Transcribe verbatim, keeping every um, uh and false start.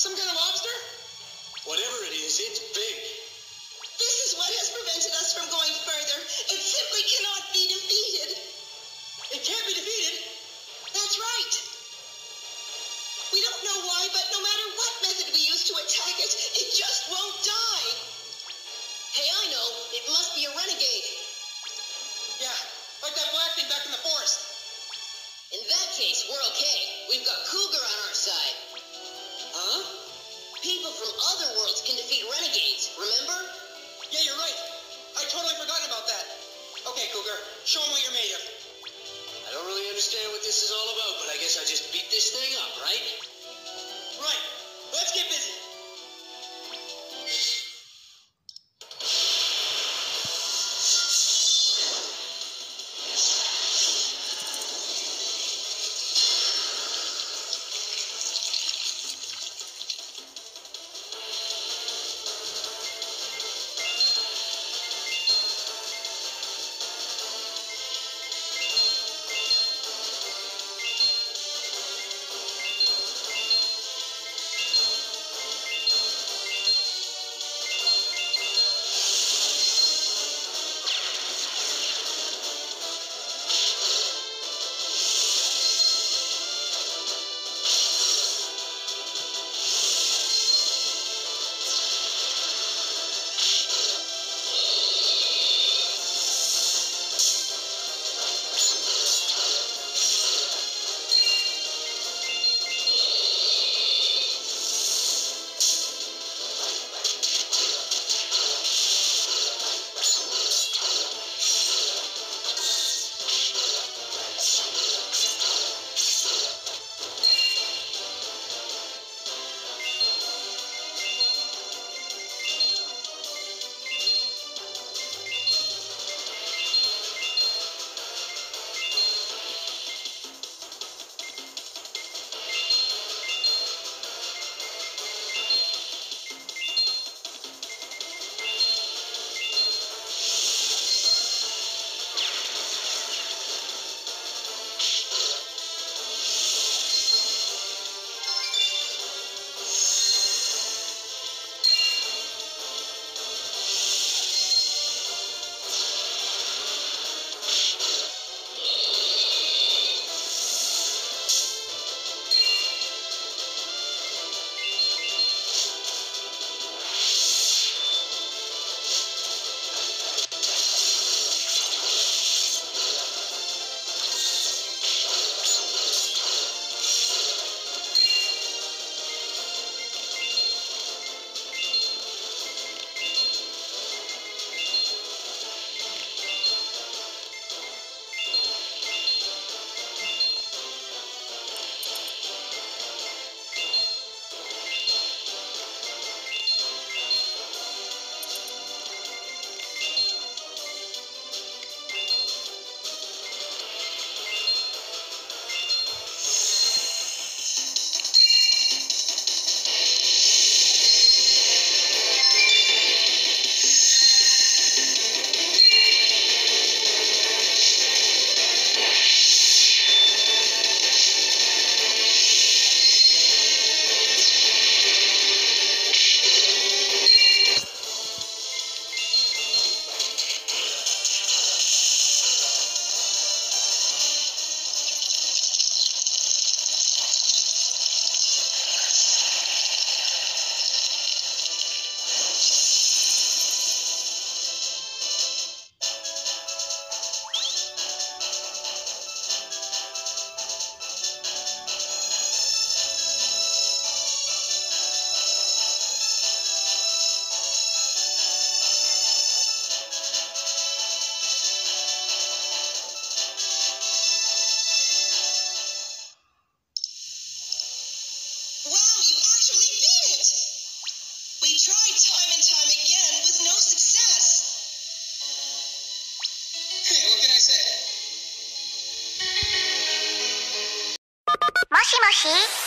Some kind of lobster? Whatever it is, it's big. This is what has prevented us from going further. It simply cannot be defeated. It can't be defeated? That's right. We don't know why, but no matter what method we use to attack it, it just won't die. Hey, I know. It must be a renegade. Yeah, like that black thing back in the forest. In that case, we're okay. We've got Cougar on our side. Huh? People from other worlds can defeat renegades, remember? Yeah, you're right. I totally forgotten about that. Okay, Cougar, show them what you're made of. I don't really understand what this is all about, but I guess I just beat this thing up, right? Right. Let's get busy. Moshi Moshi.